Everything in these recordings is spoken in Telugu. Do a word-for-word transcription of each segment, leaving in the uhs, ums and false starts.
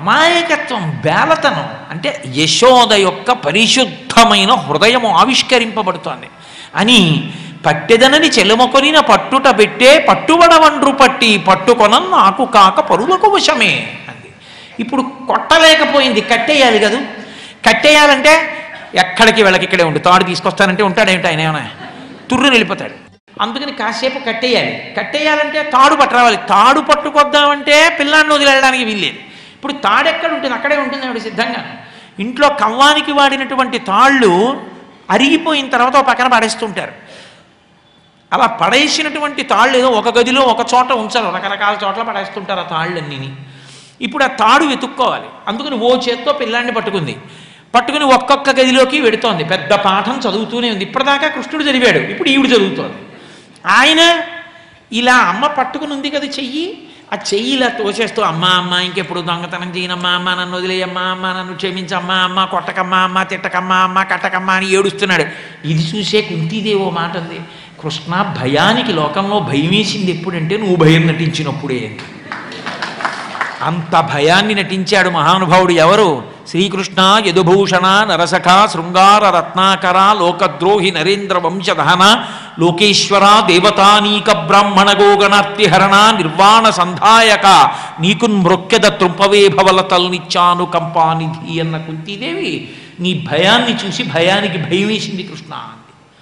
అమాయకత్వం, బేలతనం, అంటే యశోద యొక్క పరిశుద్ధమైన హృదయము ఆవిష్కరింపబడుతోంది అని పట్టెదనని చెలుమకొనిన పట్టుట పెట్టే పట్టుబడవండ్రు పట్టి పట్టుకొన నాకు కాక పరులకు వశమే అంది. ఇప్పుడు కొట్టలేకపోయింది, కట్టేయాలి కదా. కట్టేయాలంటే ఎక్కడికి వెళ్ళకి ఇక్కడే ఉండు, తాడు తీసుకొస్తానంటే ఉంటాడేమిటి ఆయన, ఏమైనా తుర్రు వెళ్ళిపోతాడు. అందుకని కాసేపు కట్టేయాలి. కట్టేయాలంటే తాడు పట్టరావాలి. తాడు పట్టుకొద్దామంటే పిల్లాన్ని వదిలేయడానికి వీల్లేదు. ఇప్పుడు తాడు ఎక్కడ ఉంటుంది, అక్కడే ఉంటుంది ఆవిడ సిద్ధంగా. ఇంట్లో కవ్వానికి వాడినటువంటి తాళ్ళు అరిగిపోయిన తర్వాత ఒక పక్కన పడేస్తుంటారు. అలా పడేసినటువంటి తాళ్ళు ఏదో ఒక గదిలో ఒక చోట ఉంచారు, రకరకాల చోట్ల పడేస్తుంటారు ఆ తాళ్ళన్నీ. ఇప్పుడు ఆ తాడు వెతుక్కోవాలి. అందుకని ఓ చేత్తో పిల్లాన్ని పట్టుకుంది, పట్టుకుని ఒక్కొక్క గదిలోకి వెడుతోంది. పెద్ద పాఠం చదువుతూనే ఉంది. ఇప్పటిదాకా కృష్ణుడు చదివాడు, ఇప్పుడు ఈవిడ చదువుతోంది. ఆయన ఇలా అమ్మ పట్టుకుని ఉంది కదా చెయ్యి, ఆ చెయ్యి ఇలా తోసేస్తూ అమ్మ అమ్మ ఇంకెప్పుడు దొంగతనం చేయనమ్మా, అమ్మ నన్ను వదిలేయమ్మా, అమ్మ నన్ను క్షమించమ్మా, అమ్మ కొట్టకమ్మా, అమ్మ తిట్టకమ్మా, అమ్మ కట్టకమ్మా అని ఏడుస్తున్నాడు. ఇది చూసే కుంతీదేవో మాట ఉంది, కృష్ణ భయానికి లోకంలో భయం వేసింది ఎప్పుడంటే నువ్వు భయం నటించినప్పుడే. అంత భయాన్ని నటించాడు మహానుభావుడు. ఎవరు? శ్రీకృష్ణ యదుభూషణ నరసఖ శృంగార రత్నాకర లోకద్రోహి నరేంద్ర వంశదహన లోకేశ్వర దేవతానీక బ్రాహ్మణ గోగణార్తిహరణ నిర్వాణ సంధాయక నీకున్ మృక్యద త్రుంపవే భవలతల్నిచ్చాను కంపానిధి అన్న కుంతీదేవి నీ భయాన్ని చూసి భయానికి భయం వేసింది కృష్ణ అంది.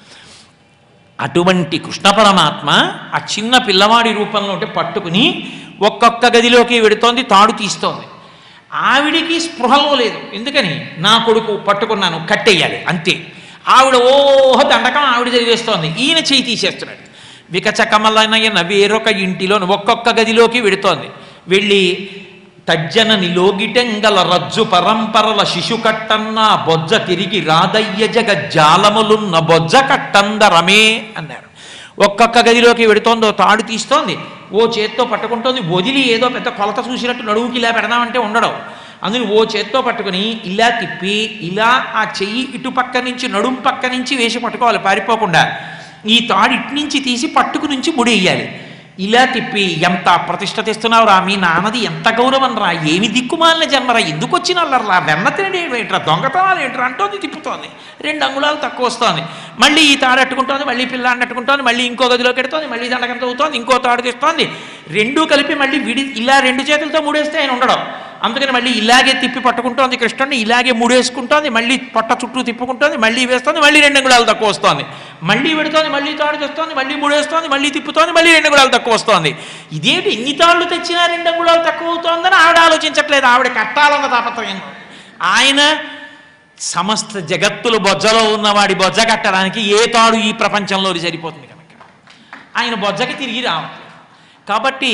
అటువంటి కృష్ణ పరమాత్మ ఆ చిన్న పిల్లవాడి రూపంలో ఉంటే పట్టుకుని ఒక్కొక్క గదిలోకి వెడుతోంది, తాడు తీస్తోంది. ఆవిడికి స్పృహలో లేదు. ఎందుకని? నా కొడుకు పట్టుకున్నాను, కట్టేయాలి అంతే. ఆవిడ ఓహ దండకం ఆవిడ చదివేస్తోంది, ఈయన చేయి తీసేస్తున్నాడు. వికచకమలనయన వేరొక ఇంటిలో ఒక్కొక్క గదిలోకి వెడుతోంది. వెళ్ళి తజ్జన నిలోగిటెంగల రజ్జు పరంపరల శిశు కట్టన్న బొజ్జ తిరిగి రాదయ్య జగ జాలములున్న బొజ్జ కట్టందరమే అన్నారు. ఒక్కొక్క గదిలోకి వెడుతోందో తాడు తీస్తోంది, ఓ చేత్తో పట్టుకుంటోంది. వదిలి ఏదో పెద్ద కొలత చూసినట్టు నడువుకి ఇలా పెడదామంటే ఉండడం. అందుకని ఓ చేత్తో పట్టుకుని ఇలా తిప్పి ఇలా ఆ చెయ్యి ఇటు పక్క నుంచి నడుం పక్క నుంచి వేసి పట్టుకోవాలి పారిపోకుండా. ఈ తాడు ఇటు నుంచి తీసి పట్టుకు నుంచి ముడేయాలి. ఇలా తిప్పి ఎంత ప్రతిష్ట తెస్తున్నావు రా, మీ నాన్నది ఎంత గౌరవం రా, ఏమి దిక్కుమాలిన జన్మరా, ఎందుకు వచ్చిన వాళ్ళరా, వెన్న తినడే ఏంట్రా, దొంగతనాలు ఏంట్రా అంటోంది, తిప్పుతోంది. రెండు అంగుళాలు తక్కువ వస్తోంది. మళ్ళీ ఈ తాడు అట్టుకుంటోంది, మళ్ళీ పిల్లాన్ని అట్టుకుంటోంది, మళ్ళీ ఇంకో గదిలోకి పెడుతోంది, మళ్ళీ దండకం తవ్వుతోంది, ఇంకో తాడు తీస్తోంది. రెండూ కలిపి మళ్ళీ విడి ఇలా రెండు చేతులతో ముడేస్తే ఆయన ఉండడం. అందుకని మళ్ళీ ఇలాగే తిప్పి పట్టుకుంటోంది కృష్ణుడిని, ఇలాగే ముడేసుకుంటోంది, మళ్ళీ పొట్ట చుట్టూ తిప్పుకుంటోంది, మళ్ళీ వేస్తోంది, మళ్ళీ రెండు అంగుళాలు తక్కువ వస్తోంది, మళ్ళీ పెడుతోంది, మళ్ళీ తాడు తెస్తోంది, మళ్ళీ ముడేస్తోంది, మళ్ళీ తిప్పుతోంది, మళ్ళీ రెండు అంగుళాలు తక్కువ వస్తోంది. ఇదేంటి ఎన్ని తాళ్ళు తెచ్చినా రెండు అంగుళాలు తక్కువ అవుతోందని ఆవిడ ఆలోచించట్లేదు. ఆవిడ కట్టాలన్న తాపత్రయం. ఆయన సమస్త జగత్తులు బొజ్జలో ఉన్నవాడి బొజ్జ కట్టడానికి ఏ తాడు ఈ ప్రపంచంలో సరిపోతుంది కనుక ఆయన బొజ్జకి తిరిగి రావట్లేదు. కాబట్టి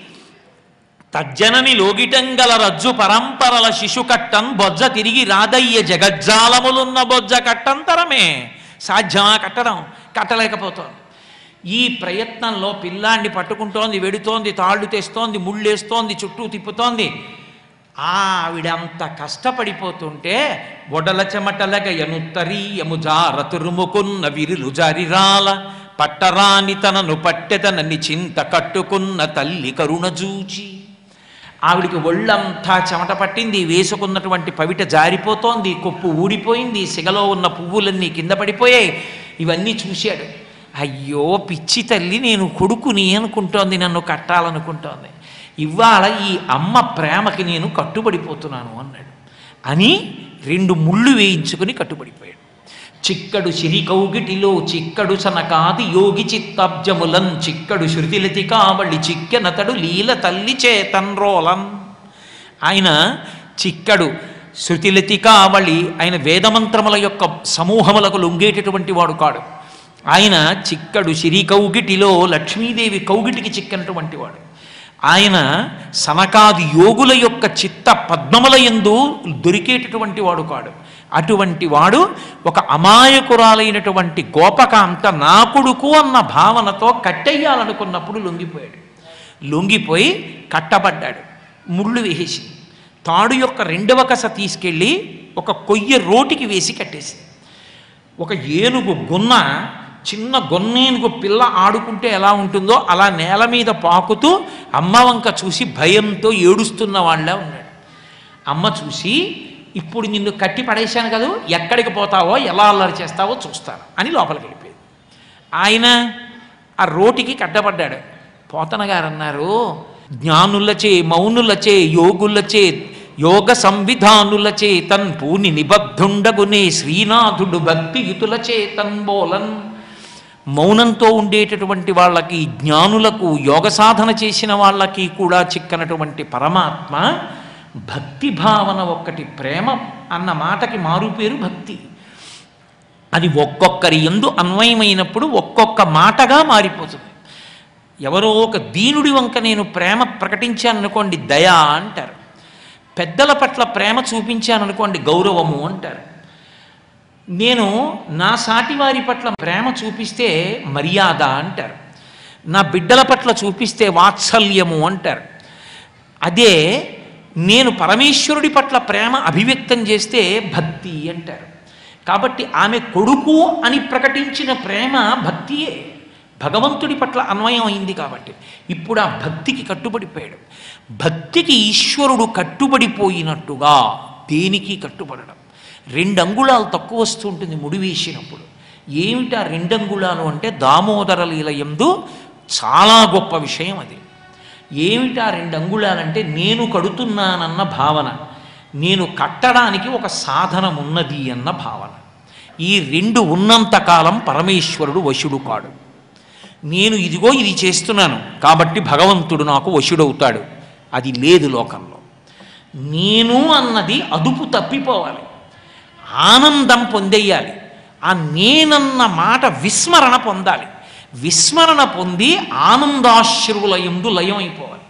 తజ్జనని లోగిటంగల రజ్జు పరంపరల శిశు కట్టన్ బొజ్జ తిరిగి రాదయ్య జగజ్జాలములున్న బొజ్జ కట్టంతరమే. సాధ్యమా కట్టడం? కట్టలేకపోతోంది. ఈ ప్రయత్నంలో పిల్లాన్ని పట్టుకుంటోంది, వెడుతోంది, తాళ్ళు తెస్తోంది, ముళ్ళేస్తోంది, చుట్టూ తిప్పుతోంది. ఆవిడంత కష్టపడిపోతుంటే ఒడల చెమటలగ ఎనుత్తరీయము జారతురుముకున్న విరులు జారిరాల పట్టరాని తనను పట్టెతనని చింత కట్టుకున్న తల్లి కరుణ జూచి. ఆవిడికి ఒళ్ళంతా చెమట పట్టింది, వేసుకున్నటువంటి పవిట జారిపోతోంది, కొప్పు ఊడిపోయింది, సిగలో ఉన్న పువ్వులన్నీ కింద పడిపోయాయి. ఇవన్నీ చూశాడు. అయ్యో పిచ్చి తల్లి, నేను కొడుకుని అనుకుంటోంది, నన్ను కట్టాలనుకుంటోంది. ఇవాళ ఈ అమ్మ ప్రేమకి నేను కట్టుబడిపోతున్నాను అన్నాడు. అని రెండు ముళ్ళు వేయించుకుని కట్టుబడిపోయాడు. చిక్కడు సిరి కౌగిటిలో చిక్కడు సనకాది యోగి చిత్తబ్జములన్ చిక్కడు శృతిలతి కావళి చిక్కెనతడు లీల తల్లి చేతన్రోలన్. ఆయన చిక్కడు శృతిలతి కావళి, ఆయన వేదమంత్రముల యొక్క సమూహములకు లొంగేటటువంటి వాడు కాడు. ఆయన చిక్కడు సిరి కౌగిటిలో లక్ష్మీదేవి కౌగిటికి చిక్కనటువంటి వాడు. ఆయన సనకాది యోగుల యొక్క చిత్త పద్మముల యందు దొరికేటటువంటి వాడు కాడు. అటువంటి వాడు ఒక అమాయకురాలైనటువంటి గోపకాంత నా కొడుకు అన్న భావనతో కట్టెయ్యాలనుకున్నప్పుడు లొంగిపోయాడు. లొంగిపోయి కట్టబడ్డాడు. ముళ్ళు వేసి తాడు యొక్క రెండవ కస తీసుకెళ్ళి ఒక కొయ్య రోటికి వేసి కట్టేసి, ఒక ఏనుగు గున్న, చిన్న గొన్నేనుగు పిల్ల ఆడుకుంటే ఎలా ఉంటుందో అలా నేల మీద పాకుతూ అమ్మ వంక చూసి భయంతో ఏడుస్తున్న వాళ్ళ ఉన్నాడు. అమ్మ చూసి ఇప్పుడు నిన్ను కట్టి పడేశాను కదా, ఎక్కడికి పోతావో ఎలా అల్లరి చేస్తావో చూస్తాను అని లోపలికి వెళ్ళిపోయింది. ఆయన ఆ రోటికి కట్టబడ్డాడు. పోతన గారు అన్నారు, జ్ఞానులచే మౌనులచే యోగులచే యోగ సంవిధానులచే తన్ పూని నిబద్ధుండగునే శ్రీనాథుడు భక్తియుతులచే తన్ బోలన్. మౌనంతో ఉండేటటువంటి వాళ్ళకి, జ్ఞానులకు, యోగ సాధన చేసిన వాళ్ళకి కూడా చిక్కనటువంటి పరమాత్మ భక్తి భావన ఒక్కటి. ప్రేమ అన్న మాటకి మారు పేరు భక్తి. అది ఒక్కొక్కరి యందు అన్వయమైనప్పుడు ఒక్కొక్క మాటగా మారిపోతుంది. ఎవరో ఒక దీనుడి వంక నేను ప్రేమ ప్రకటించాననుకోండి దయ అంటారు. పెద్దల పట్ల ప్రేమ చూపించాననుకోండి గౌరవము అంటారు. నేను నా సాటివారి పట్ల ప్రేమ చూపిస్తే మర్యాద అంటారు. నా బిడ్డల పట్ల చూపిస్తే వాత్సల్యము అంటారు. అదే నేను పరమేశ్వరుడి పట్ల ప్రేమ అభివ్యక్తం చేస్తే భక్తి అంటారు. కాబట్టి ఆమె కొడుకు అని ప్రకటించిన ప్రేమ భక్తియే, భగవంతుడి పట్ల అన్వయం అయింది. కాబట్టి ఇప్పుడు ఆ భక్తికి కట్టుబడిపోయాడు. భక్తికి ఈశ్వరుడు కట్టుబడిపోయినట్టుగా దేనికి కట్టుబడడం. రెండు అంగుళాలు తక్కువ వస్తూ ఉంటుంది ముడి వేసినప్పుడు. ఏమిటా రెండు అంగుళాలు అంటే దామోదర లీల యందు చాలా గొప్ప విషయం అది. ఏమిటా రెండు అంగుళాలంటే నేను కడుతున్నానన్న భావన, నేను కట్టడానికి ఒక సాధనం ఉన్నది అన్న భావన. ఈ రెండు ఉన్నంతకాలం పరమేశ్వరుడు వశుడు కాడు. నేను ఇదిగో ఇది చేస్తున్నాను కాబట్టి భగవంతుడు నాకు వశుడవుతాడు, అది లేదు లోకంలో. నేను అన్నది అదుపు తప్పిపోవాలి, ఆనందం పొందేయాలి. ఆ నేనన్న మాట విస్మరణ పొందాలి. విస్మరణ పొంది ఆనందాశ్రువుల యందు లయం అయిపోవాలి.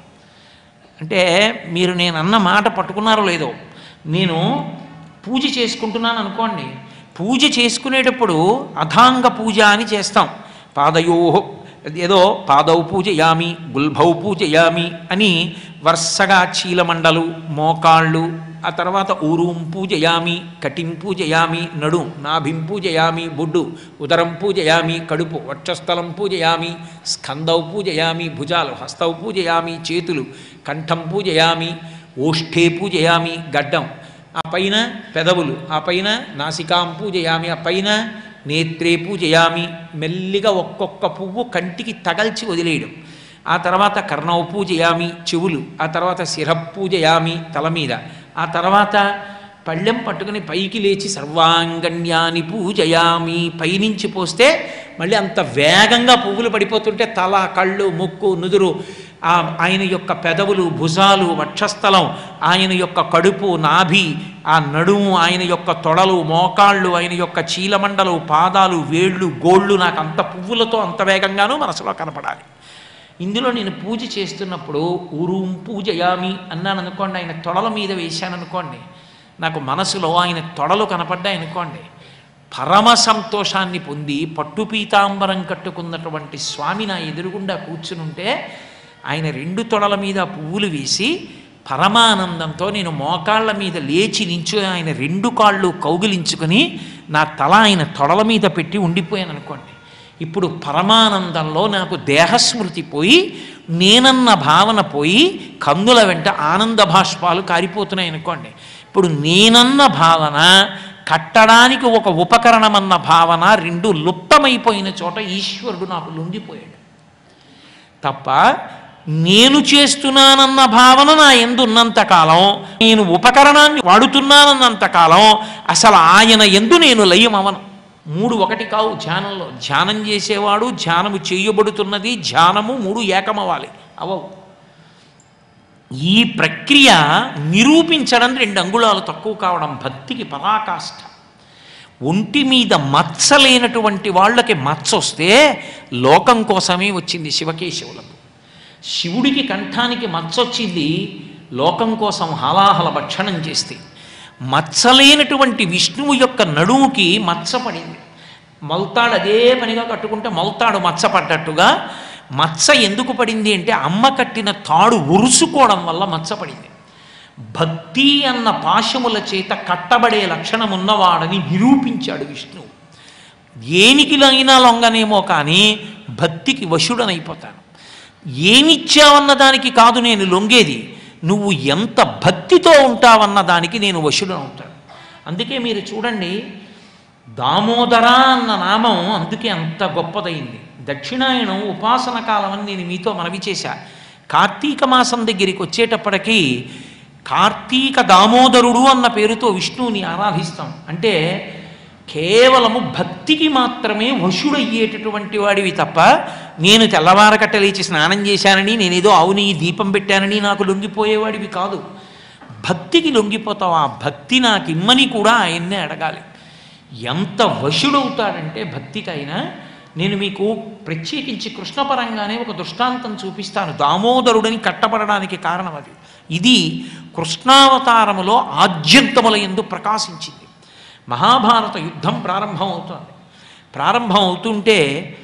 అంటే మీరు నేను అన్న మాట పట్టుకున్నారో లేదో, నేను పూజ చేసుకుంటున్నాను అనుకోండి. పూజ చేసుకునేటప్పుడు అథాంగ పూజ అని చేస్తాం. పాదయో ఏదో పాదౌ పూజయామి, గుల్భౌ పూజయామి అని వరుసగా చీలమండలు, మోకాళ్ళు, ఆ తర్వాత ఊరుం పూజయామి, కటిం పూజయామి, నడు నాభిం పూజయామి, బొడ్డు, ఉదరం పూజయామి, కడుపు, వక్షస్థలం పూజయామి, స్కందౌ పూజయామి, భుజాలు, హస్తౌ పూజయామి, చేతులు, కంఠం పూజయామి, ఓష్ఠే పూజయామి, గడ్డం, ఆ పైన పెదవులు, ఆ పైన నాసికాం పూజయామి, ఆ పైన నేత్రే పూజయామి. మెల్లిగా ఒక్కొక్క పువ్వు కంటికి తగల్చి వదిలేయడం. ఆ తర్వాత కర్ణౌ పూజయామి, చెవులు, ఆ తర్వాత శిర పూజయామి, తల మీద, ఆ తర్వాత పళ్ళెం పట్టుకుని పైకి లేచి సర్వాంగణ్యాన్ని పూజయామి, పైనుంచి పోస్తే మళ్ళీ అంత వేగంగా పువ్వులు పడిపోతుంటే తల, కళ్ళు, ముక్కు, నుదురు, ఆయన యొక్క పెదవులు, భుజాలు, వక్షస్థలం, ఆయన యొక్క కడుపు, నాభి, ఆ నడుము, ఆయన యొక్క తొడలు, మోకాళ్ళు, ఆయన యొక్క చీలమండలు, పాదాలు, వేళ్ళు, గోళ్ళు, నాకు అంత పువ్వులతో అంత వేగంగానూ మనసులో కనపడాలి. ఇందులో నేను పూజ చేస్తున్నప్పుడు ఊరుం పూజయామి అన్నాను అనుకోండి, ఆయన తొడల మీద వేశాను అనుకోండి, నాకు మనసులో ఆయన తొడలు కనపడ్డాయి అనుకోండి, పరమ సంతోషాన్ని పొంది పట్టు పీతాంబరం కట్టుకున్నటువంటి స్వామి నా ఎదురుగుండా కూర్చునుంటే ఆయన రెండు తొడల మీద పువ్వులు వేసి పరమానందంతో నేను మోకాళ్ళ మీద లేచి నించో ఆయన రెండు కాళ్ళు కౌగిలించుకొని నా తల ఆయన తొడల మీద పెట్టి ఉండిపోయాను అనుకోండి. ఇప్పుడు పరమానందంలో నాకు దేహస్మృతి పోయి నేనన్న భావన పోయి కన్నుల వెంట ఆనంద భాష్పాలు కారిపోతున్నాయి అనుకోండి. ఇప్పుడు నేనన్న భావన, కట్టడానికి ఒక ఉపకరణమన్న భావన రెండు లుప్తమైపోయిన చోట ఈశ్వరుడు నాకు లొంగిపోయాడు తప్ప, నేను చేస్తున్నానన్న భావన నా యందు ఉన్నంతకాలం, నేను ఉపకరణాన్ని వాడుతున్నానన్నంతకాలం అసలు ఆయన యందు నేను లయమవను. మూడు ఒకటి కావు ధ్యానంలో. ధ్యానం చేసేవాడు, ధ్యానము చేయబడుతున్నది, ధ్యానము మూడు ఏకమవ్వాలి, అవవు. ఈ ప్రక్రియ నిరూపించడం రెండు అంగుళాలు తక్కువ కావడం భక్తికి పరాకాష్ఠ. ఒంటి మీద మచ్చ లేనటువంటి వాళ్ళకి మచ్చ వస్తే లోకం కోసమే వచ్చింది శివకేశవులకు. శివుడికి కంఠానికి మచ్చ వచ్చింది లోకం కోసం హాలాహల భక్షణం చేస్తే. మచ్చలేనటువంటి విష్ణువు యొక్క నడుముకి మచ్చ పడింది. మొల్తాడు అదే పనిగా కట్టుకుంటే మొల్తాడు మచ్చ పడ్డట్టుగా మచ్చ ఎందుకు పడింది అంటే అమ్మ కట్టిన తాడు ఉరుసుకోవడం వల్ల మచ్చ పడింది. భక్తి అన్న పాశముల చేత కట్టబడే లక్షణం ఉన్నవాడని నిరూపించాడు విష్ణువు. ఏనికిలైనా లొంగనేమో కానీ భక్తికి వశుడనైపోతాను. ఏమిచ్చావన్న దానికి కాదు నేను లొంగేది, నువ్వు ఎంత భక్తితో ఉంటావన్న దానికి నేను వశుడనవుతాను. అందుకే మీరు చూడండి, దామోదర అన్న నామం అందుకే అంత గొప్పదైంది. దక్షిణాయనం ఉపాసన కాలం అని నేను మీతో మనవి చేశా. కార్తీక మాసం దగ్గరికి వచ్చేటప్పటికీ కార్తీక దామోదరుడు అన్న పేరుతో విష్ణువుని ఆరాధిస్తాం. అంటే కేవలము భక్తికి మాత్రమే వశుడయ్యేటటువంటి వాడివి తప్ప, నేను తెల్లవారకట్ట లేచి స్నానం చేశానని, నేనేదో అవుని దీపం పెట్టానని నాకు లొంగిపోయేవాడివి కాదు. భక్తికి లొంగిపోతావు. ఆ భక్తి నాకు ఇమ్మని కూడా ఆయన్నే అడగాలి. ఎంత వశుడవుతాడంటే భక్తికైనా. నేను మీకు ప్రత్యేకించి కృష్ణపరంగానే ఒక దృష్టాంతం చూపిస్తాను. దామోదరుడని కట్టబడడానికి కారణం అది. ఇది కృష్ణావతారములో ఆద్యంతముల యందు ప్రకాశించింది. మహాభారత యుద్ధం ప్రారంభం అవుతోంది. ప్రారంభం అవుతుంటే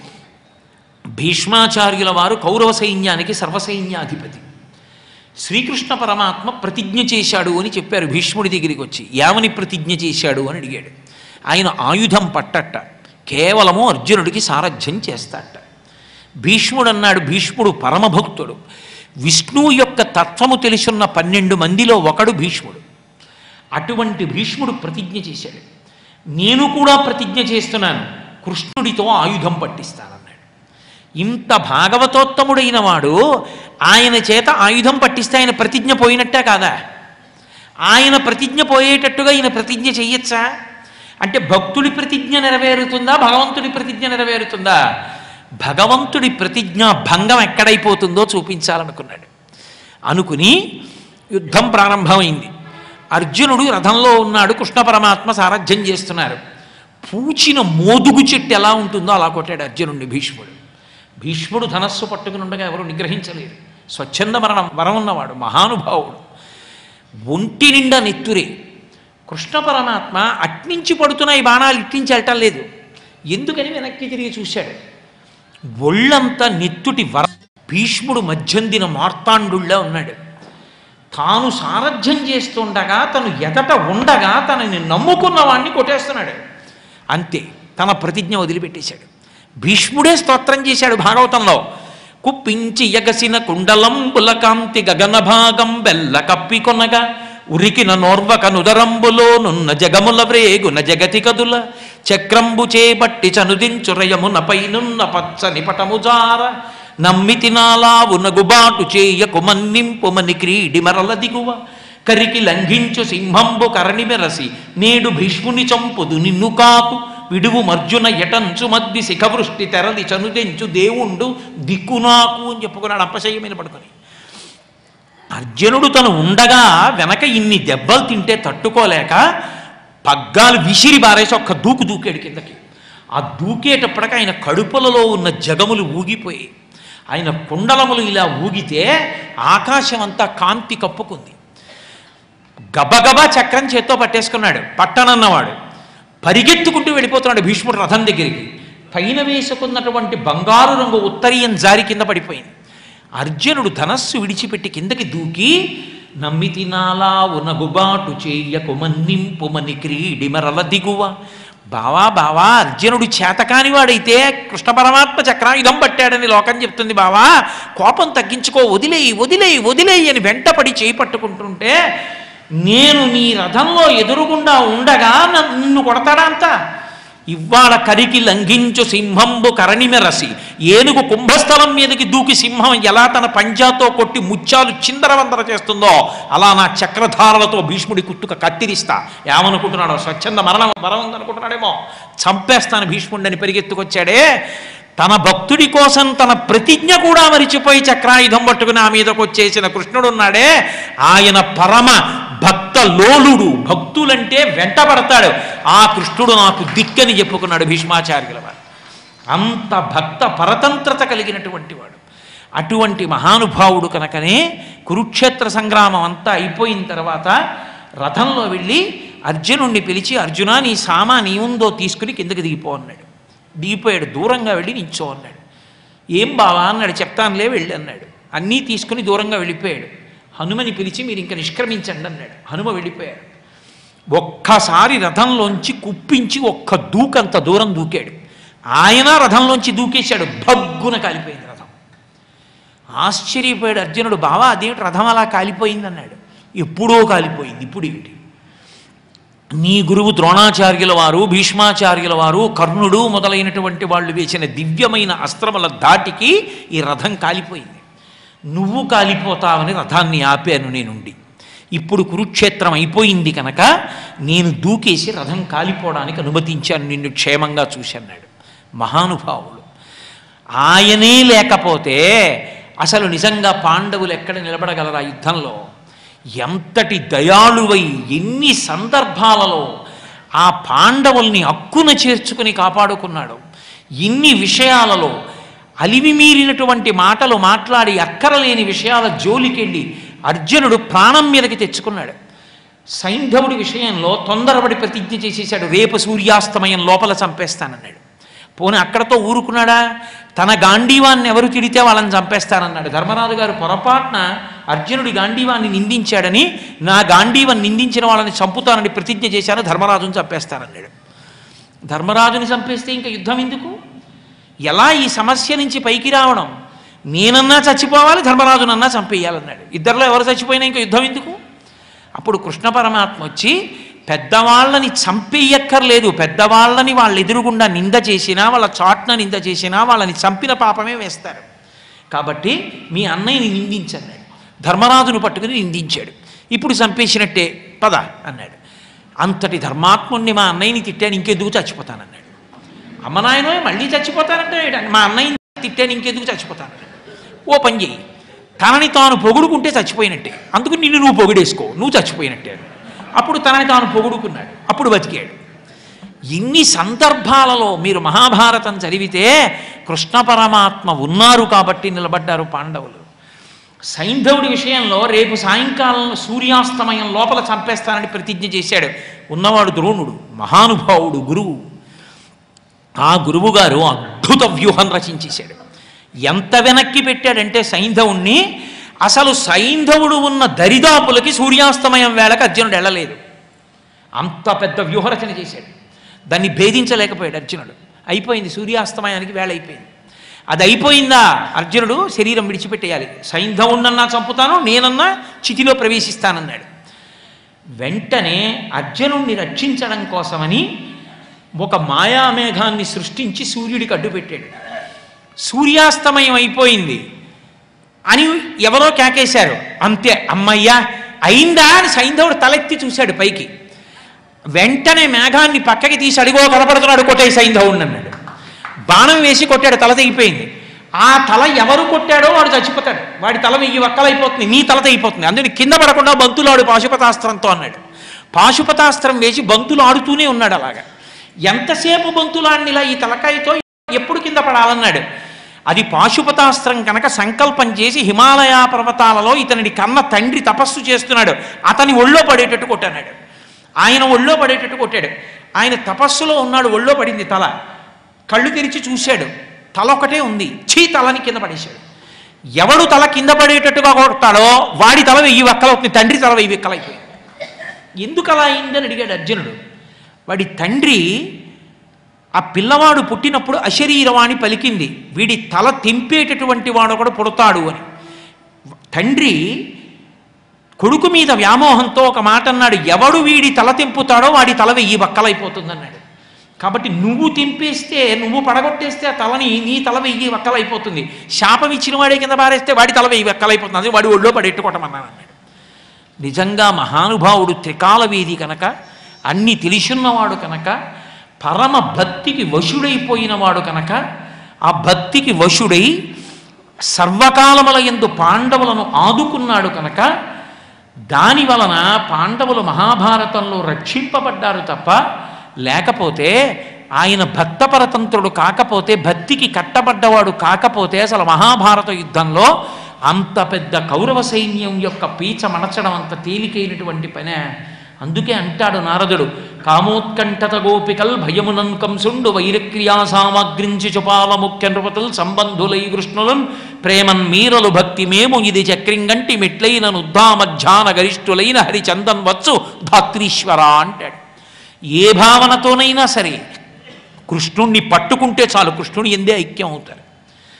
భీష్మాచార్యుల వారు కౌరవ సైన్యానికి సర్వసైన్యాధిపతి. శ్రీకృష్ణ పరమాత్మ ప్రతిజ్ఞ చేశాడు అని చెప్పారు భీష్ముడి దగ్గరికి వచ్చి. ఏమని ప్రతిజ్ఞ చేశాడు అని అడిగాడు. ఆయన ఆయుధం పట్టట, కేవలము అర్జునుడికి సారథ్యం చేస్తాట. భీష్ముడు అన్నాడు, భీష్ముడు పరమభక్తుడు, విష్ణువు యొక్క తత్వము తెలుసున్న పన్నెండు మందిలో ఒకడు భీష్ముడు. అటువంటి భీష్ముడు ప్రతిజ్ఞ చేశాడు, నేను కూడా ప్రతిజ్ఞ చేస్తున్నాను, కృష్ణుడితో ఆయుధం పట్టిస్తానన్నాడు. ఇంత భాగవతోత్తముడైన వాడు ఆయన చేత ఆయుధం పట్టిస్తే ఆయన ప్రతిజ్ఞ పోయినట్టే కాదా? ఆయన ప్రతిజ్ఞ పోయేటట్టుగా ఈయన ప్రతిజ్ఞ చెయ్యొచ్చా? అంటే భక్తుడి ప్రతిజ్ఞ నెరవేరుతుందా, భగవంతుడి ప్రతిజ్ఞ నెరవేరుతుందా? భగవంతుడి ప్రతిజ్ఞ భంగం ఎక్కడైపోతుందో చూపించాలనుకున్నాడు. అనుకుని యుద్ధం ప్రారంభమైంది. అర్జునుడు రథంలో ఉన్నాడు, కృష్ణ పరమాత్మ సారథ్యం చేస్తున్నారు. పూచిన మోదుగు చెట్టు ఎలా ఉంటుందో అలా కొట్టాడు అర్జునుడిని భీష్ముడు. భీష్ముడు ధనస్సు పట్టుకుని ఉండగా ఎవరు నిగ్రహించలేరు. స్వచ్ఛంద మరణం వరం ఉన్నవాడు, మహానుభావుడు. ఒంటి నిండా నెత్తురే. కృష్ణ పరమాత్మ అట్నుంచి పడుతున్న ఈ బాణాలు ఇట్టించి వెళ్ళటం లేదు. ఎందుకని వెనక్కి తిరిగి చూశాడు. ఒళ్ళంతా నెత్తుటి వర. భీష్ముడు మధ్యందిన మార్తాండుళ్ళ ఉన్నాడు. తాను సారథ్యం చేస్తుండగా, తను ఎదట ఉండగా తనని నమ్ముకున్న వాడిని కొట్టేస్తున్నాడు. అంతే, తన ప్రతిజ్ఞ వదిలిపెట్టేశాడు. భీష్ముడే స్తోత్రం చేశాడు భాగవతంలో. కుప్పించి ఎగసిన కుండలం పులకాంతి గగన భాగం బెల్ల కప్పి కొనగా ఉరికిన నోర్వక నుదరంబులో నున్న జగముల వ్రేగున జగతి కదుల చక్రంబు చేబట్టి చనుదించురయమునపై నున్న పచ్చని పటముజార నమ్మితి నాలావు నగుబాటు చేయ కుమన్నింపుమని క్రీడి మరల దిగువ కరికి లంఘించు సింహంబు కరణి మెరసి నేడు భీష్ముని చంపుదు నిన్ను కాకు విడువు మర్జున ఎటంచు మద్ది శిఖవృష్టి తెరలి చనుదెంచు దేవుండు దిక్కునాకు అని చెప్పుకున్నాడు అప్పశయ్యమైన పడుకొని. అర్జునుడు తను ఉండగా వెనక ఇన్ని దెబ్బలు తింటే తట్టుకోలేక పగ్గాలు విసిరి బారేసి ఒక్క దూకు దూకాడు కిందకి. ఆ దూకేటప్పటికి ఆయన కడుపులలో ఉన్న జగములు ఊగిపోయి, ఆయన కుండలములు ఇలా ఊగితే ఆకాశం అంతా కాంతి కప్పుకుంది. గబగబా చక్రం చేత్తో పట్టేసుకున్నాడు. పట్టనన్నవాడు పరిగెత్తుకుంటూ వెళ్ళిపోతున్నాడు భీష్ముడు రథం దగ్గరికి. పైన వేసుకున్నటువంటి బంగారు రంగు ఉత్తరీయం జారి కింద పడిపోయింది. అర్జునుడు ధనస్సు విడిచిపెట్టి కిందకి దూకి నమ్మితి నాలావు నగుబాటు చేయ కుమన్నింపుమని క్రీడి మరల దిగువ. బావా బావా, అర్జునుడు చేతకాని వాడైతే కృష్ణ పరమాత్మ చక్రాయుధం పట్టాడని లోకం చెప్తుంది. బావా కోపం తగ్గించుకో, వదిలేయి వదిలేయి వదిలేయి అని వెంటపడి చేయి పట్టుకుంటుంటే, నేను నీ రథంలో ఎదురుగుండా ఉండగా నిన్ను కొడతాడా అంత? ఇవాళ కరికి లంఘించు సింహంబు కరణిమెరసి, ఏనుగు కుంభస్థలం మీదకి దూకి సింహం ఎలా తన పంజాతో కొట్టి ముత్యాలు చిందరవందర చేస్తుందో అలా నా చక్రధారలతో భీష్ముడి కుత్తుక కత్తిరిస్తా. ఏమనుకుంటున్నాడో, స్వచ్ఛంద మరణం వరం ఉందనుకుంటున్నాడేమో. చంపేస్తాను భీష్ముడిని పరిగెత్తుకొచ్చాడే. తన భక్తుడి కోసం తన ప్రతిజ్ఞ కూడా మరిచిపోయి చక్రాయుధం పట్టుకుని ఆ మీదకు వచ్చేసిన కృష్ణుడు ఉన్నాడే, ఆయన పరమ భక్త లోలుడు. భక్తులంటే వెంటబడతాడు. ఆ కృష్ణుడు నాకు దిక్కని చెప్పుకున్నాడు భీష్మాచార్యుల వారు. అంత భక్త పరతంత్రత కలిగినటువంటి వాడు. అటువంటి మహానుభావుడు కనుకనే కురుక్షేత్ర సంగ్రామం అంతా అయిపోయిన తర్వాత రథంలో వెళ్ళి అర్జునుడిని పిలిచి, అర్జున నీ సామాన్ ఏముందో తీసుకుని కిందకి దిగిపో అన్నాడు. దిగిపోయాడు. దూరంగా వెళ్ళి నించో అన్నాడు. ఏం బావా అన్నాడు. చెప్తానులే వెళ్ళి అన్నాడు. అన్నీ తీసుకుని దూరంగా వెళ్ళిపోయాడు. హనుమని పిలిచి మీరు ఇంకా నిష్క్రమించండి అన్నాడు. హనుమ వెళ్ళిపోయాడు. ఒక్కసారి రథంలోంచి కుప్పించి ఒక్క దూకంత దూరం దూకాడు. ఆయన రథంలోంచి దూకేశాడు. భగ్గున కాలిపోయింది రథం. ఆశ్చర్యపోయాడు అర్జునుడు. బావా అదేమిటి రథం అలా కాలిపోయింది అన్నాడు. ఎప్పుడో కాలిపోయింది, ఇప్పుడు ఏమిటి? నీ గురువు ద్రోణాచార్యుల వారు, భీష్మాచార్యుల వారు, కర్ణుడు మొదలైనటువంటి వాళ్ళు వేసిన దివ్యమైన అస్త్రముల ధాటికి ఈ రథం కాలిపోయింది. నువ్వు కాలిపోతావని రథాన్ని ఆపాను నేనుండి. ఇప్పుడు కురుక్షేత్రం అయిపోయింది కనుక నేను దూకేసి రథం కాలిపోవడానికి అనుమతించాను, నిన్ను క్షేమంగా చూశాన్నాడు. మహానుభావులు. ఆయనే లేకపోతే అసలు నిజంగా పాండవులు ఎక్కడ నిలబడగలరా యుద్ధంలో? ఎంతటి దయాళువై ఎన్ని సందర్భాలలో ఆ పాండవుల్ని హక్కున చేర్చుకుని కాపాడుకున్నాడు. ఇన్ని విషయాలలో అలివి మీరినటువంటి మాటలు మాట్లాడి అక్కరలేని విషయాల జోలికెళ్ళి అర్జునుడు ప్రాణం మీదకి తెచ్చుకున్నాడు. సైంధవుడి విషయంలో తొందరపడి ప్రతిజ్ఞ చేసేసాడు, రేపు సూర్యాస్తమయం లోపల చంపేస్తానన్నాడు. పోనీ అక్కడతో ఊరుకున్నాడా? తన గాంధీవాన్ని ఎవరు తిడితే వాళ్ళని చంపేస్తానన్నాడు. ధర్మరాజు గారు పొరపాటున అర్జునుడి గాంధీవాన్ని నిందించాడని, నా గాంధీవాన్ని నిందించిన వాళ్ళని చంపుతానని ప్రతిజ్ఞ చేశాను, ధర్మరాజుని చంపేస్తానన్నాడు. ధర్మరాజుని చంపేస్తే ఇంకా యుద్ధం ఎందుకు? ఎలా ఈ సమస్య నుంచి పైకి రావడం? నేనన్నా చచ్చిపోవాలి, ధర్మరాజునన్నా చంపేయాలన్నాడు. ఇద్దరిలో ఎవరు చచ్చిపోయినా ఇంకా యుద్ధం ఎందుకు? అప్పుడు కృష్ణ పరమాత్మ వచ్చి, పెద్దవాళ్ళని చంపేయక్కర్లేదు, పెద్దవాళ్ళని వాళ్ళ ఎదురుగుండా నింద చేసినా, వాళ్ళ చాట్న నింద చేసినా వాళ్ళని చంపిన పాపమే వేస్తారు. కాబట్టి మీ అన్నయ్యని నిందించన్నాడు. ధర్మరాజును పట్టుకుని నిందించాడు. ఇప్పుడు చంపేసినట్టే పద అన్నాడు. అంతటి ధర్మాత్ముణ్ణి మా అన్నయ్యని తిట్టాను, ఇంకెందుకు చచ్చిపోతానన్నాడు. అమ్మ నాయనో మళ్ళీ చచ్చిపోతానంటే మా అన్నయ్యని తిట్టాను, ఇంకెందుకు చచ్చిపోతానన్నాడు. ఓ పని చేయి, తనని తాను పొగుడుకుంటే చచ్చిపోయినట్టే, అందుకు నిన్ను నువ్వు పొగిడేసుకో, నువ్వు చచ్చిపోయినట్టే. అప్పుడు తనని తాను పొగుడుకున్నాడు, అప్పుడు బతికాడు. ఇన్ని సందర్భాలలో మీరు మహాభారతం చదివితే కృష్ణ పరమాత్మ ఉన్నారు కాబట్టి నిలబడ్డారు పాండవులు. సైంధవుడి విషయంలో రేపు సాయంకాలం సూర్యాస్తమయం లోపల చంపేస్తానని ప్రతిజ్ఞ చేశాడు. ఉన్నవాడు ద్రోణుడు, మహానుభావుడు, గురువు. ఆ గురువు గారు అద్భుత వ్యూహం రచించేశాడు. ఎంత వెనక్కి పెట్టాడంటే సైంధవుణ్ణి, అసలు సైంధవుడు ఉన్న దరిదాపులకి సూర్యాస్తమయం వేళకి అర్జునుడు వెళ్ళలేదు. అంత పెద్ద వ్యూహరచన చేశాడు. దాన్ని భేదించలేకపోయాడు అర్జునుడు. అయిపోయింది, సూర్యాస్తమయానికి వేళ అయిపోయింది. అది అయిపోయిందా, అర్జునుడు శరీరం విడిచిపెట్టేయాలి. సైంధవుణ్ణన్నా చంపుతాను, నేనన్నా చితిలో ప్రవేశిస్తానన్నాడు. వెంటనే అర్జునుడిని రక్షించడం కోసమని ఒక మాయామేఘాన్ని సృష్టించి సూర్యుడికి అడ్డుపెట్టాడు. సూర్యాస్తమయం అయిపోయింది అని ఎవరో కేకేశారు. అంతే, అమ్మయ్యా అయిందా అని సైంధవుడు తలెత్తి చూశాడు పైకి. వెంటనే మేఘాన్ని పక్కకి తీసి, అడిగో కనపడుతున్నాడు, కొట్టే సైంధవుడిని అన్నాడు. బాణం వేసి కొట్టాడు, తల తెగిపోయింది. ఆ తల ఎవరు కొట్టాడో వాడు చచ్చిపోతాడు, వాడి తల వెయ్యి వక్కలైపోతుంది, నీ తల తెగిపోతుంది. అందుకని కింద పడకుండా బంతులాడు పాశుపతాస్త్రంతో అన్నాడు. పాశుపతాస్త్రం వేసి బంతులు ఆడుతూనే ఉన్నాడు. అలాగా ఎంతసేపు బంతులాడినిలా ఈ తలకాయతో ఎప్పుడు కింద పడాలన్నాడు. అది పాశుపతాస్త్రం కనుక సంకల్పం చేసి హిమాలయ పర్వతాలలో ఇతనిని కన్న తండ్రి తపస్సు చేస్తున్నాడు, అతని ఒళ్ళో పడేటట్టు కొట్టన్నాడు. ఆయన ఒళ్ళో పడేటట్టు కొట్టాడు. ఆయన తపస్సులో ఉన్నాడు, ఒళ్ళో పడింది తల. కళ్ళు తెరిచి చూశాడు, తల ఒకటే ఉంది. చీ, తలని కింద పడేశాడు. ఎవడు తల కింద పడేటట్టుగా కొడతాడో వాడి తల వెయ్యి వక్కలవుతుంది, తండ్రి తల వెయ్యి వక్కలైపోయింది. ఎందుకు అలా అయిందని అడిగాడు అర్జునుడు. వాడి తండ్రి, ఆ పిల్లవాడు పుట్టినప్పుడు అశరీరవాణి పలికింది, వీడి తల తెంపేటటువంటి వాడు కూడా పుడతాడు అని. తండ్రి కొడుకు మీద వ్యామోహంతో ఒక మాట అన్నాడు, ఎవడు వీడి తల తెంపుతాడో వాడి తల వెయ్యి వక్కలైపోతుంది అన్నాడు. కాబట్టి నువ్వు తెంపేస్తే, నువ్వు పడగొట్టేస్తే ఆ తలని నీ తల వెయ్యి వక్కలైపోతుంది. శాపం ఇచ్చిన వాడే కింద పారేస్తే వాడి తల వెయ్యి వక్కలైపోతుంది, అది వాడి ఒళ్ళో పడెట్టుకోవటమన్నాను అన్నాడు. నిజంగా మహానుభావుడు, త్రికాల వీధి కనుక, అన్ని తెలిసున్నవాడు కనుక, పరమ భక్తికి వశుడైపోయినవాడు కనుక, ఆ భక్తికి వశుడై సర్వకాలముల యందు పాండవులను ఆదుకున్నాడు కనుక, దాని వలన పాండవులు మహాభారతంలో రక్షింపబడ్డారు తప్ప, లేకపోతే ఆయన భక్తపరతంత్రుడు కాకపోతే, భక్తికి కట్టబడ్డవాడు కాకపోతే అసలు మహాభారత యుద్ధంలో అంత పెద్ద కౌరవ సైన్యం యొక్క పీచ మణచడం అంత తేలికైనటువంటి పనే. అందుకే అంటాడు నారదుడు, కామోత్కంఠత గోపికల్ భయమునన్ కంసుండు వైరక్రియా సామగ్రించి చుపాల ముఖ్య నృపతుల్ సంబంధులై కృష్ణులన్ ప్రేమన్ మీరలు భక్తి మేము ఇది చక్రింగంటి మెట్లైన నుద్ధామధ్యాన గరిష్ఠులైన హరిచందన్ వచ్చు ధాత్రీశ్వర అంటాడు. ఏ భావనతోనైనా సరే కృష్ణుణ్ణి పట్టుకుంటే చాలు, కృష్ణుని ఎందే ఐక్యం అవుతారు.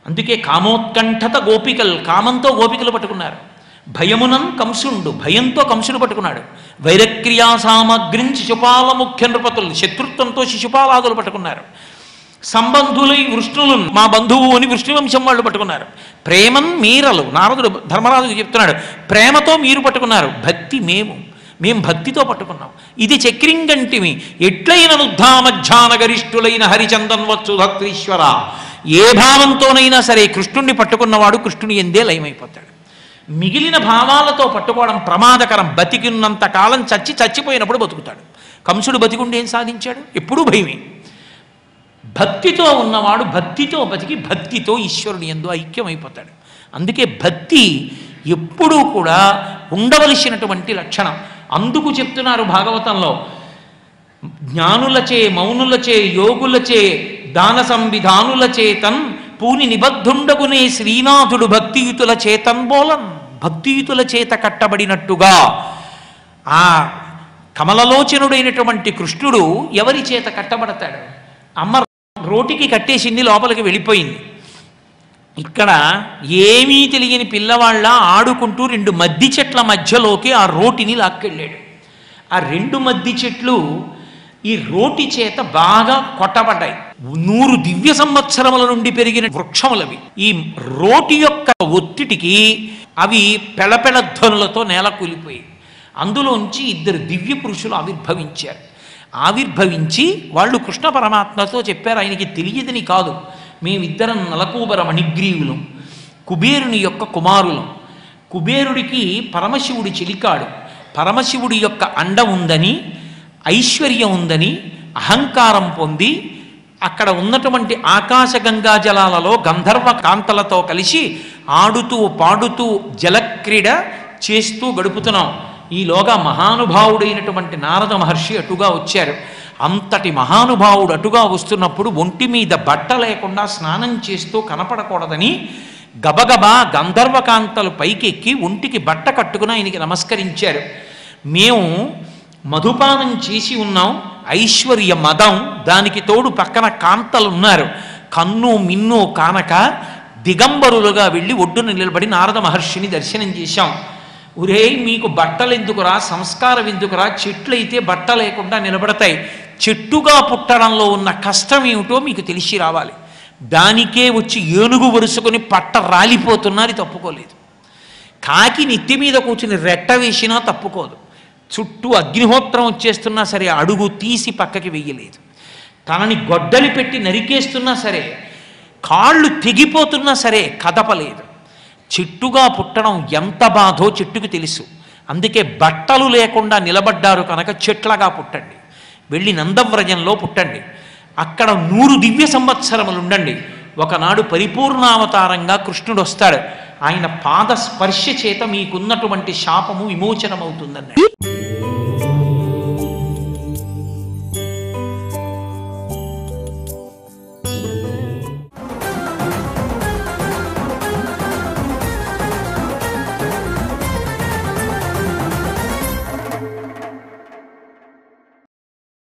అందుకే కామోత్కంఠత గోపికలు, కామంతో గోపికలు పట్టుకున్నారు. భయమునం కంసుండు, భయంతో కంసుడు పట్టుకున్నాడు. వైరక్రియా సామగ్రిం శిశుపాల ముఖ్య నృపతులు, శత్రుత్వంతో శిశుపాలాదులు పట్టుకున్నారు. సంబంధులై వృష్ణులు, మా బంధువు అని వృష్ణువంశం వాళ్ళు పట్టుకున్నారు. ప్రేమన్ మీరలు, నారదుడు ధర్మరాజుకు చెప్తున్నాడు, ప్రేమతో మీరు పట్టుకున్నారు. భక్తి మేము, మేం భక్తితో పట్టుకున్నాం. ఇది చక్రింగంటిమి ఎట్లైననుద్ధామధ్యాన గరిష్ఠులైన హరిచందన్ వచ్చు భక్తీశ్వర. ఏ భావంతోనైనా సరే కృష్ణుణ్ణి పట్టుకున్నవాడు కృష్ణుని ఎందే లయమైపోతాడు. మిగిలిన భావాలతో పట్టుకోవడం ప్రమాదకరం. బతికినంత కాలం చచ్చి చచ్చిపోయినప్పుడు బతుకుతాడు. కంసుడు బతికుండి ఏం సాధించాడు? ఎప్పుడూ భయమే. భక్తితో ఉన్నవాడు భక్తితో బతికి భక్తితో ఈశ్వరుని యందు ఐక్యమైపోతాడు. అందుకే భక్తి ఎప్పుడూ కూడా ఉండవలసినటువంటి లక్షణం. అందుకు చెప్తున్నారు భాగవతంలో, జ్ఞానులచే మౌనులచే యోగులచే దాన సంవిధానులచే తన్ పూని నిబద్ధుండగునే శ్రీనాథుడు భక్తియుతుల చేతన్ బోలన్. భక్తియుతుల చేత కట్టబడినట్టుగా ఆ కమలలోచనుడైనటువంటి కృష్ణుడు ఎవరి చేత కట్టబడతాడు? అమ్మ రోటికి కట్టేసింది, లోపలికి వెళ్ళిపోయింది. ఇక్కడ ఏమీ తెలియని పిల్లవాళ్ళ ఆడుకుంటూ రెండు మద్ది చెట్ల మధ్యలోకి ఆ రోటిని లాక్కెళ్ళాడు. ఆ రెండు మద్ది చెట్లు ఈ రోటి చేత బాగా కొట్టబడ్డాయి. నూరు దివ్య సంవత్సరముల నుండి పెరిగిన వృక్షములవి. ఈ రోటి యొక్క ఒత్తిడికి అవి పెళపెళ ధ్వనులతో నేల కూలిపోయి అందులోంచి ఇద్దరు దివ్య పురుషులు ఆవిర్భవించారు. ఆవిర్భవించి వాళ్ళు కృష్ణ పరమాత్మతో చెప్పారు, ఆయనకి తెలియదని కాదు, మేమిద్దరం నలకూబర మణిగ్రీవులం, కుబేరుని యొక్క కుమారులం. కుబేరుడికి పరమశివుడి చెలికాడు. పరమశివుడి యొక్క అండ ఉందని, ఐశ్వర్యం ఉందని అహంకారం పొంది అక్కడ ఉన్నటువంటి ఆకాశ గంగా జలాలలో గంధర్వ కాంతలతో కలిసి ఆడుతూ పాడుతూ జలక్రీడ చేస్తూ గడుపుతున్నాం. ఈలోగా మహానుభావుడైనటువంటి నారద మహర్షి అటుగా వచ్చారు. అంతటి మహానుభావుడు అటుగా వస్తున్నప్పుడు ఒంటి మీద బట్ట లేకుండా స్నానం చేస్తూ కనపడకూడదని గబగబా గంధర్వకాంతలు పైకెక్కి ఒంటికి బట్ట కట్టుకుని ఆయనకి నమస్కరించారు. మేము మధుపానం చేసి ఉన్నాం, ఐశ్వర్య మదం, దానికి తోడు పక్కన కాంతలు ఉన్నారు. కన్ను మిన్ను కానక దిగంబరులుగా వెళ్ళి ఒడ్డున నిలబడి నారద మహర్షిని దర్శనం చేశాం. ఒరే, మీకు బట్టలు ఎందుకురా, సంస్కారం ఎందుకురా, చెట్లు అయితే బట్ట లేకుండా నిలబడతాయి. చెట్టుగా పుట్టడంలో ఉన్న కష్టం ఏమిటో మీకు తెలిసి రావాలి. దానికే వచ్చి ఏనుగు వరుసుకొని పట్ట రాలిపోతున్నది తప్పుకోలేదు. కాకి నెత్తి మీద కూర్చుని రెట్ట వేసినా తప్పుకోదు. చుట్టూ అగ్నిహోత్రం వచ్చేస్తున్నా సరే అడుగు తీసి పక్కకి వెయ్యలేదు. తనని గొడ్డలి పెట్టి నరికేస్తున్నా సరే, కాళ్ళు తెగిపోతున్నా సరే కదపలేదు. చెట్టుగా పుట్టడం ఎంత బాధో చెట్టుకు తెలుసు. అందుకే బట్టలు లేకుండా నిలబడ్డారు కనుక చెట్లగా పుట్టండి, వెళ్ళి నందవ్రజంలో పుట్టండి, అక్కడ నూరు దివ్య సంవత్సరములు ఉండండి. ఒకనాడు పరిపూర్ణావతారంగా కృష్ణుడు వస్తాడు. ఆయన పాద స్పర్శ చేత మీకున్నటువంటి శాపము విమోచనమవుతుందన్నాడు.